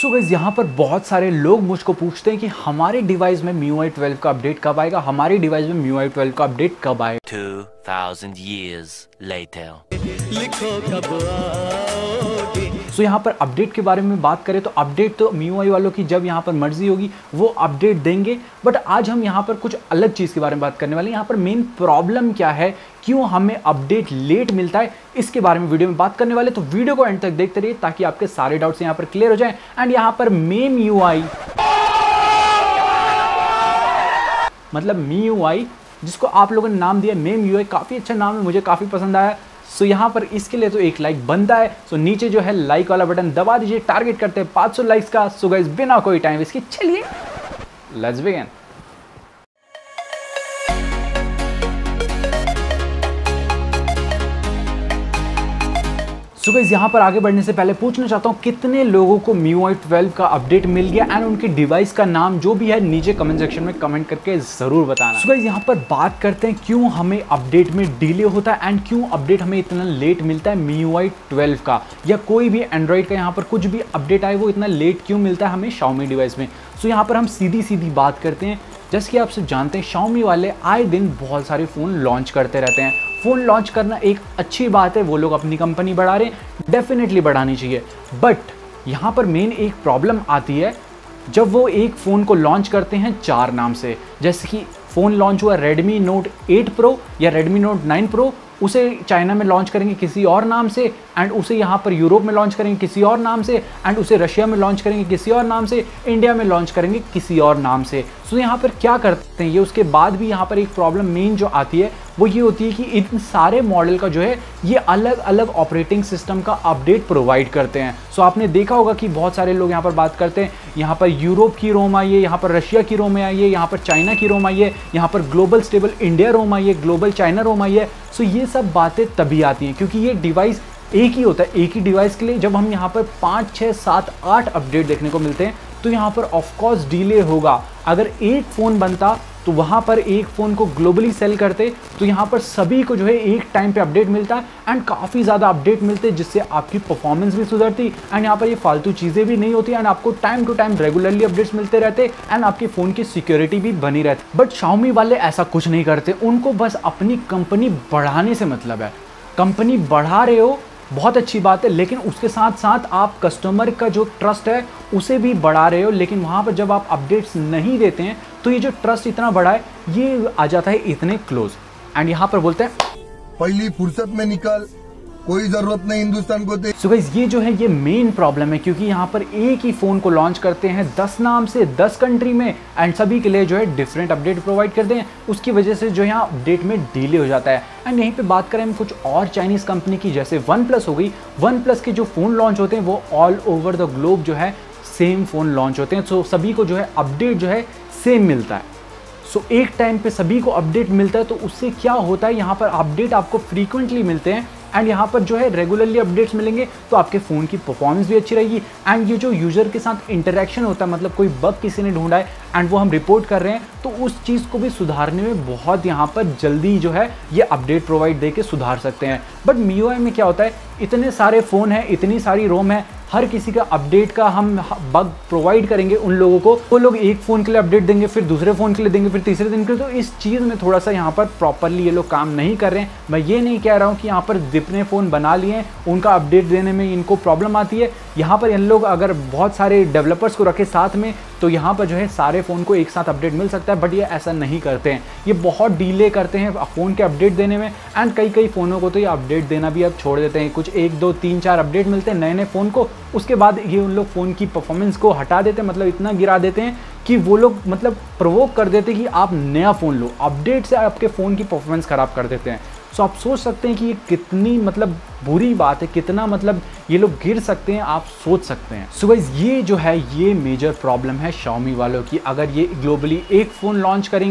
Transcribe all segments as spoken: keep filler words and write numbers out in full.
सो guys यहाँ पर बहुत सारे लोग मुझको पूछते हैं कि हमारे डिवाइस में M I U I twelve का अपडेट कब आएगा, हमारे डिवाइस में M I U I twelve का अपडेट कब आएगा। two thousand years later. लिखो कब आओगे। सो so, यहाँ पर अपडेट के बारे में बात करें तो अपडेट तो M I U I वालों की जब यहाँ पर मर्जी होगी वो अपडेट देंगे, बट आज हम यहाँ पर कुछ अलग चीज़ के बारे में बात करने वाले हैं। यहाँ पर मेन प्रॉब्लम क्या है, क्यों हमें अपडेट लेट मिलता है, इसके बारे में वीडियो में बात करने वाले। तो वीडियो को एंड तक देखते रहिए ताकि आपके सारे डाउट्स यहाँ पर क्लियर हो जाएं। एंड यहाँ पर M I U I मतलब M I U I जिसको आप लोगों ने नाम दिया M I U I, काफ़ी अच्छा नाम है, मुझे काफ़ी पसंद आया। सो so, यहाँ पर इसके लिए तो एक लाइक बनता है। सो so, नीचे जो है लाइक वाला बटन दबा दीजिए, टारगेट करते हैं पाँच सौ लाइक्स का। सो so, गाइस बिना कोई टाइम वेस्ट किए चलिए लेट्स बिगिन। सो गाइस यहाँ पर आगे बढ़ने से पहले पूछना चाहता हूँ कितने लोगों को M I U I twelve का अपडेट मिल गया एंड उनके डिवाइस का नाम जो भी है नीचे कमेंट सेक्शन में कमेंट करके ज़रूर बताना। सो गाइस यहाँ पर बात करते हैं क्यों हमें अपडेट में डिले होता है एंड क्यों अपडेट हमें इतना लेट मिलता है M I U I twelve का, या कोई भी एंड्रॉइड का यहाँ पर कुछ भी अपडेट आए वो इतना लेट क्यों मिलता है हमें Xiaomi डिवाइस में। सो यहाँ पर हम सीधी सीधी बात करते हैं। जैसे कि आप सब जानते हैं Xiaomi वाले आए दिन बहुत सारे फ़ोन लॉन्च करते रहते हैं। फ़ोन लॉन्च करना एक अच्छी बात है, वो लोग अपनी कंपनी बढ़ा रहे हैं, डेफिनेटली बढ़ानी चाहिए। बट यहाँ पर मेन एक प्रॉब्लम आती है जब वो एक फ़ोन को लॉन्च करते हैं चार नाम से। जैसे कि फ़ोन लॉन्च हुआ Redmi Note एट Pro या Redmi Note नाइन Pro, उसे चाइना में लॉन्च करेंगे किसी और नाम से, एंड उसे यहाँ पर यूरोप में लॉन्च करेंगे किसी और नाम से, एंड उसे रशिया में लॉन्च करेंगे किसी और नाम से, इंडिया में लॉन्च करेंगे किसी और नाम से। सो यहाँ पर क्या करते हैं ये, उसके बाद भी यहाँ पर एक प्रॉब्लम मेन जो आती है वो ये होती है कि इन सारे मॉडल का जो है ये अलग अलग ऑपरेटिंग सिस्टम का अपडेट प्रोवाइड करते हैं। सो आपने देखा होगा कि बहुत सारे लोग यहाँ पर बात करते हैं यहाँ पर यूरोप की रोम आई है, यहाँ पर रशिया की रोम आई है, यहाँ पर चाइना की रोम आई है, यहाँ पर ग्लोबल स्टेबल इंडिया रोम आई है, ग्लोबल चाइना रोम आई है। सो ये सब बातें तभी आती हैं क्योंकि ये डिवाइस एक ही होता है। एक ही डिवाइस के लिए जब हम यहाँ पर पाँच छः सात आठ अपडेट देखने को मिलते हैं तो यहाँ पर ऑफकोर्स डिले होगा। अगर एक फ़ोन बनता तो वहाँ पर एक फ़ोन को ग्लोबली सेल करते तो यहाँ पर सभी को जो है एक टाइम पे अपडेट मिलता एंड काफ़ी ज़्यादा अपडेट मिलते जिससे आपकी परफॉर्मेंस भी सुधरती एंड यहाँ पर ये फालतू चीज़ें भी नहीं होती एंड आपको time to time regularly updates मिलते रहते एंड आपके फ़ोन की सिक्योरिटी भी बनी रहती। बट Xiaomi वाले ऐसा कुछ नहीं करते, उनको बस अपनी कंपनी बढ़ाने से मतलब है। कंपनी बढ़ा रहे हो बहुत अच्छी बात है, लेकिन उसके साथ साथ आप कस्टमर का जो ट्रस्ट है उसे भी बढ़ा रहे हो, लेकिन वहाँ पर जब आप अपडेट्स नहीं देते हैं तो ये जो ट्रस्ट इतना बड़ा है ये आ जाता है इतने क्लोज। एंड यहाँ पर बोलते हैं पहली फुर्सत में निकल, कोई जरूरत नहीं हिंदुस्तान को दे। सो गाइस ये जो है ये मेन प्रॉब्लम है क्योंकि यहाँ पर एक ही फ़ोन को लॉन्च करते हैं दस नाम से दस कंट्री में एंड सभी के लिए जो है डिफरेंट अपडेट प्रोवाइड करते हैं। उसकी वजह से जो यहाँ अपडेट में डिले हो जाता है। एंड यहीं पे बात करें हम कुछ और चाइनीज़ कंपनी की, जैसे वन प्लस हो गई। वन प्लस के जो फ़ोन लॉन्च होते हैं वो ऑल ओवर द ग्लोब जो है सेम फ़ोन लॉन्च होते हैं। सो सभी को जो है अपडेट जो है सेम मिलता है। सो so, एक टाइम पे सभी को अपडेट मिलता है तो उससे क्या होता है, यहाँ पर अपडेट आपको फ्रीक्वेंटली मिलते हैं एंड यहाँ पर जो है रेगुलरली अपडेट्स मिलेंगे तो आपके फ़ोन की परफॉर्मेंस भी अच्छी रहेगी एंड ये जो यूज़र के साथ इंटरेक्शन होता है, मतलब कोई बग किसी ने ढूंढा है एंड वो हम रिपोर्ट कर रहे हैं तो उस चीज़ को भी सुधारने में बहुत यहाँ पर जल्दी जो है ये अपडेट प्रोवाइड दे के सुधार सकते हैं। But M I U I में क्या होता है, इतने सारे फ़ोन हैं, इतनी सारी रोम है, हर किसी का अपडेट का हम बग प्रोवाइड करेंगे उन लोगों को, वो लोग एक फ़ोन के लिए अपडेट देंगे, फिर दूसरे फ़ोन के लिए देंगे, फिर तीसरे दिन के लिए। तो इस चीज़ में थोड़ा सा यहाँ पर प्रॉपरली ये लोग काम नहीं कर रहे हैं। मैं ये नहीं कह रहा हूँ कि यहाँ पर जितने फ़ोन बना लिए हैं उनका अपडेट देने में इनको प्रॉब्लम आती है। यहाँ पर इन लोग अगर बहुत सारे डेवलपर्स को रखे साथ में तो यहाँ पर जो है सारे फ़ोन को एक साथ अपडेट मिल सकता है, बट ये ऐसा नहीं करते हैं। ये बहुत डिले करते हैं फ़ोन के अपडेट देने में एंड कई कई फ़ोनों को तो ये अपडेट देना भी अब छोड़ देते हैं। कुछ एक दो तीन चार अपडेट मिलते हैं नए नए फ़ोन को, उसके बाद ये उन लोग फ़ोन की परफॉर्मेंस को हटा देते हैं, मतलब इतना गिरा देते हैं कि वो लोग मतलब प्रोवोक कर देते हैं कि आप नया फ़ोन लो, अपडेट से आपके फ़ोन की परफॉर्मेंस ख़राब कर देते हैं। सो आप सोच सकते हैं कि ये कितनी मतलब बुरी बात है, कितना मतलब ये लोग गिर सकते हैं, आप सोच सकते हैं। सो गाइस ये जो है ये मेजर प्रॉब्लम है Xiaomi वालों की। अगर ये ग्लोबली एक फ़ोन लॉन्च करेंगे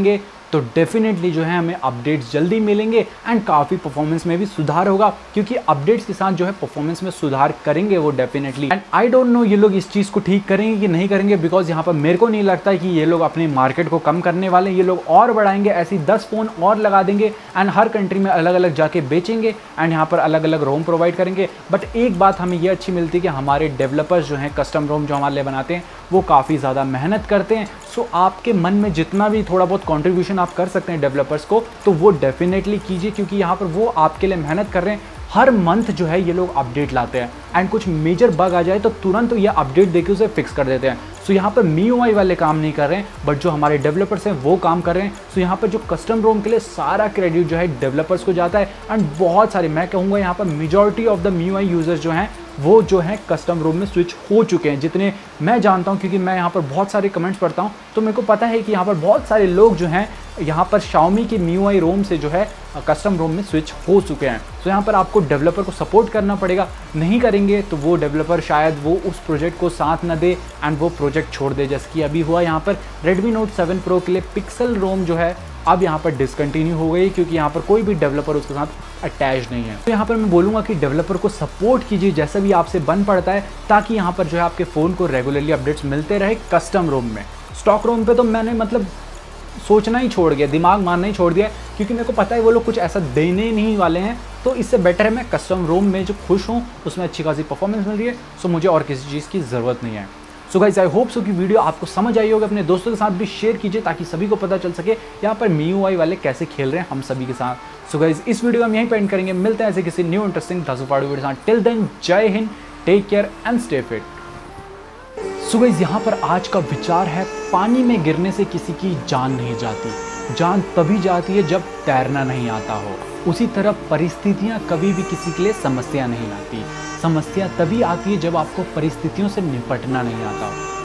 तो डेफिनेटली जो है हमें अपडेट्स जल्दी मिलेंगे एंड काफ़ी परफॉर्मेंस में भी सुधार होगा, क्योंकि अपडेट्स के साथ जो है परफॉर्मेंस में सुधार करेंगे वो definitely. And I don't know ये लोग इस चीज़ को ठीक करेंगे कि नहीं करेंगे, बिकॉज यहाँ पर मेरे को नहीं लगता कि ये लोग अपने मार्केट को कम करने वाले हैं। ये लोग और बढ़ाएंगे, ऐसी दस फ़ोन और लगा देंगे एंड हर कंट्री में अलग अलग जाके बेचेंगे एंड यहाँ पर अलग अलग रोम प्रोवाइड करेंगे। बट एक बात हमें ये अच्छी मिलती है कि हमारे डेवलपर्स जो हैं कस्टम रोम जो हमारे लिए बनाते हैं वो काफ़ी ज़्यादा मेहनत करते हैं। सो आपके मन में जितना भी थोड़ा बहुत कंट्रीब्यूशन आप कर सकते हैं डेवलपर्स को, तो वो डेफिनेटली कीजिए, क्योंकि यहाँ पर वो आपके लिए मेहनत कर रहे हैं। हर मंथ जो है ये लोग अपडेट लाते हैं एंड कुछ मेजर बग आ जाए तो तुरंत तो ये अपडेट देके उसे फिक्स कर देते हैं। सो यहाँ पर मी यू आई वाले काम नहीं कर रहे हैं, बट जो हमारे डेवलपर्स हैं वो काम कर रहे हैं। सो यहाँ पर जो कस्टम रोम के लिए सारा क्रेडिट जो है डेवलपर्स को जाता है एंड बहुत सारे, मैं कहूँगा यहाँ पर majority of the Mi U I users जो हैं वो जो है कस्टम रोम में स्विच हो चुके हैं, जितने मैं जानता हूँ, क्योंकि मैं यहाँ पर बहुत सारे कमेंट्स पढ़ता हूँ तो मेरे को पता है कि यहाँ पर बहुत सारे लोग जो हैं यहाँ पर Xiaomi की मी यू आई रोम से जो है कस्टम रोम में स्विच हो चुके हैं। तो यहाँ पर आपको डेवलपर को सपोर्ट करना पड़ेगा, नहीं करेंगे तो वो डेवलपर शायद वो उस प्रोजेक्ट को साथ न दे एंड वो प्रोजेक्ट छोड़ दे, जैसे कि अभी हुआ यहाँ पर Redmi Note सेवन Pro के लिए पिक्सल रोम जो है अब यहाँ पर डिसकंटिन्यू हो गई, क्योंकि यहाँ पर कोई भी डेवलपर उसके साथ अटैच नहीं है। तो यहाँ पर मैं बोलूँगा कि डेवलपर को सपोर्ट कीजिए जैसा भी आपसे बन पड़ता है, ताकि यहाँ पर जो है आपके फ़ोन को रेगुलरली अपडेट्स मिलते रहे कस्टम रोम में। स्टॉक रोम पे तो मैंने मतलब सोचना ही छोड़ गया, दिमाग मारना ही छोड़ दिया, क्योंकि मेरे को पता है वो लोग कुछ ऐसा देने नहीं वाले हैं। तो इससे बेटर है मैं कस्टम रोम में जो खुश हूँ उसमें अच्छी खासी परफॉर्मेंस मिल रही है, सो मुझे और किसी चीज़ की ज़रूरत नहीं है। So guys I hope so कि वीडियो आपको समझ आई होगी। अपने दोस्तों के साथ भी शेयर कीजिए ताकि सभी को पता चल सके यहाँ पर मी यू आई वाले कैसे खेल रहे हैं हम सभी के साथ। सो गाइस इस वीडियो को हम यहीं पे एंड करेंगे, मिलते हैं ऐसे किसी न्यू इंटरेस्टिंग धांसू-पाड़ू वीडियो के साथ। टिल देन जय हिंद, take care and stay fit. So guys यहाँ पर आज का विचार है, पानी में गिरने से किसी की जान नहीं जाती, जान तभी जाती है जब तैरना नहीं आता हो। उसी तरह परिस्थितियाँ कभी भी किसी के लिए समस्या नहीं लाती, समस्या तभी आती है जब आपको परिस्थितियों से निपटना नहीं आता हो।